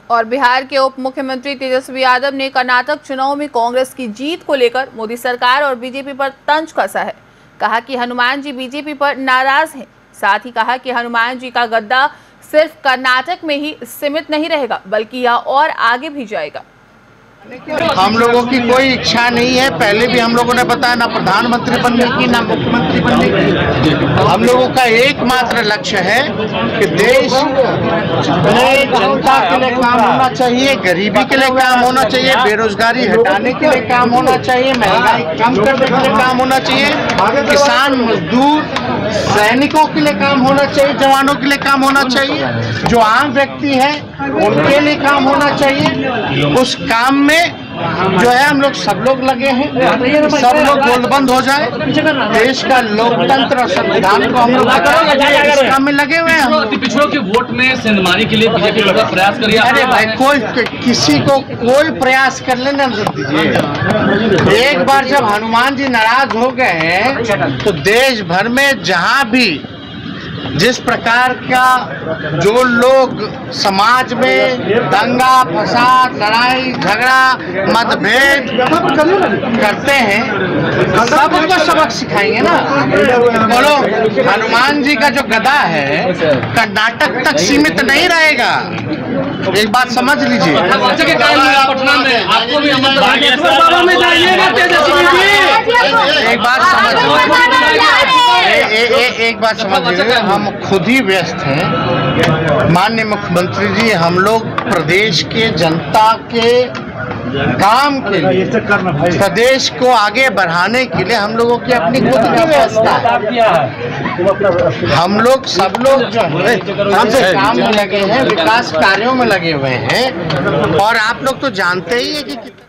और बिहार के उप मुख्यमंत्री तेजस्वी यादव ने कर्नाटक चुनाव में कांग्रेस की जीत को लेकर मोदी सरकार और बीजेपी पर तंज कसा है। कहा कि हनुमान जी बीजेपी पर नाराज हैं। साथ ही कहा कि हनुमान जी का गद्दा सिर्फ कर्नाटक में ही सीमित नहीं रहेगा, बल्कि यह और आगे भी जाएगा। हम लोगों की कोई इच्छा नहीं है। पहले भी हम लोगों ने बताया, ना प्रधानमंत्री बनने की ना मुख्यमंत्री बनने की। हम लोगों का एकमात्र लक्ष्य है कि देश में जनता के लिए काम होना चाहिए, गरीबी के लिए काम होना चाहिए, बेरोजगारी हटाने के लिए काम होना चाहिए, महंगाई कम करने के लिए काम होना चाहिए, किसान मजदूर सैनिकों के लिए काम होना चाहिए, जवानों के लिए काम होना चाहिए, जो आम व्यक्ति है उनके लिए काम होना चाहिए। उस काम में जो है हम लोग सब लोग लगे हैं। सब लोग गोलबंद हो जाए, देश का लोकतंत्र और संविधान को हम लोग इस काम में लगे हुए हैं। पिछड़ों के वोट में सेंधमारी के लिए बीजेपी का प्रयास करिए। अरे भाई, कोई किसी को कोई प्रयास कर लेना दीजिए। एक बार जब हनुमान जी नाराज हो गए हैं तो देश भर में जहां भी जिस प्रकार का जो लोग समाज में दंगा फसाद लड़ाई झगड़ा मतभेद करते हैं, सब उनको सबक सिखाएंगे ना। बोलो, हनुमान जी का जो गदा है कर्नाटक तक सीमित नहीं रहेगा। एक बात समझ लीजिए। पटना में आपको भी एक बात समझ लीजिए, हम खुद ही व्यस्त हैं। माननीय मुख्यमंत्री जी, हम लोग प्रदेश के जनता के काम के लिए, प्रदेश को आगे बढ़ाने के लिए हम लोगों की अपनी खुद की व्यवस्था है। हम लोग सब लोग जो है काम में लगे हैं, विकास कार्यों में लगे हुए हैं। और आप लोग तो जानते ही है कि